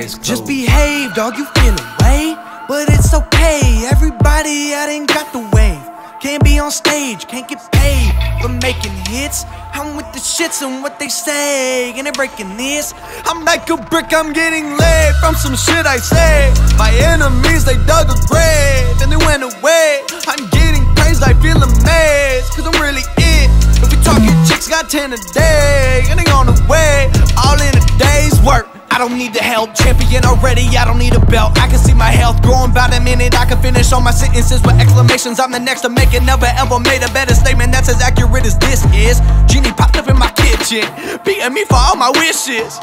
eyes closed. Just behave, dog, you feel away, but it's okay. Everybody out ain't got the wave. Can't be on stage, can't get paid for making hits. I'm with the shits and what they say, and they're breaking this. I'm like a brick, I'm getting laid from some shit I say. My enemies, they dug a grave and they went away. I'm getting praised, I feel amazed, cause I'm really it. If we talking chicks, got 10 a day, and they on the way, all in a day's work. I don't need the help, champion already, I don't need a belt. I can see my health growing by the minute. I can finish all my sentences with exclamations. I'm the next to make it, never ever made a better statement that's as accurate as this is. Genie popped up in my kitchen, beating me for all my wishes.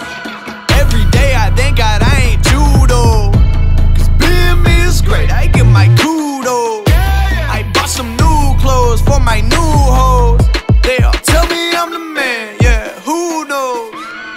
Every day I thank God I ain't judo, cause being me is great, I get my kudos. I bought some new clothes for my new hoes. They all tell me I'm the man, yeah, who knows?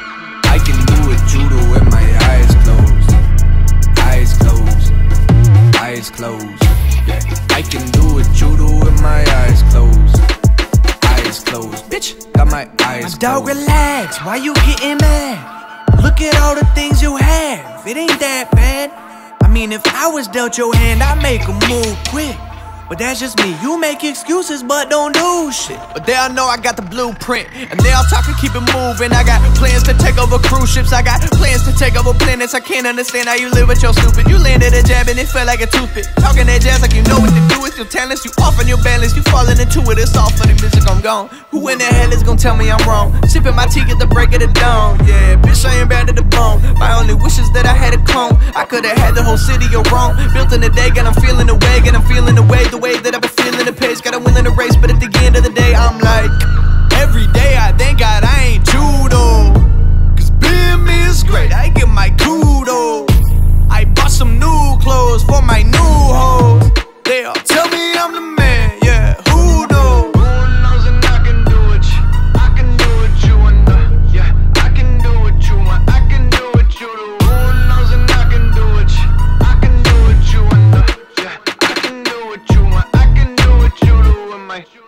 I can do it judo with my eyes closed. Eyes closed. Eyes closed. Yeah. I can do it judo with my eyes closed. Eyes closed. Bitch, got my eyes closed. Dog, relax, why you getting mad? Look at all the things you have, it ain't that bad. I mean, if I was dealt your hand, I'd make a move quick. But that's just me, you make excuses but don't do shit. But they all know I got the blueprint, and they all talking, keep it moving. I got plans to take over cruise ships, I got plans to take over planets. I can't understand how you live with your stupid. You landed a jab and it felt like a toothpick. Talking that jazz like you know what to do with your talents. You off on your balance, you falling into it, it's all for the music, I'm gone. Who in the hell is gonna tell me I'm wrong? Sipping my tea at the break of the dawn. Yeah, bitch, I ain't bad to the bone. My only wish is that I had a clone. I could've had the whole city of Rome built in a day, and I'm feeling the way, and I'm feeling the way that I've been feeling the pace. Got a will in the race, but at the end of the day, I'm like, every day I thank God I ain't judo, cause being me is great, I get my kudos. I bought some new clothes for my new hoes. They all tell me I'm the man, yeah, who knows? Who knows and I can do it, I can do it, you and yeah, I can do it, you and I can do it, you do. Who knows and I can do it, I can do it, you and yeah, I can do it, you and I can do it, you do, and my